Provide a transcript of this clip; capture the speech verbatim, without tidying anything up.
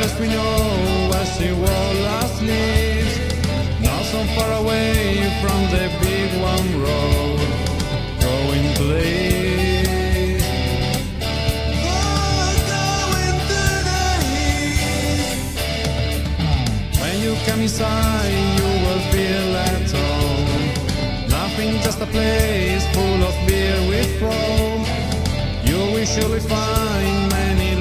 last we know, as the world last leaves, not so far away from the big one road, going to the east. Oh, going to the east. When you come inside, you will feel at home. Nothing, just a place full of beer with chrome. You will surely find many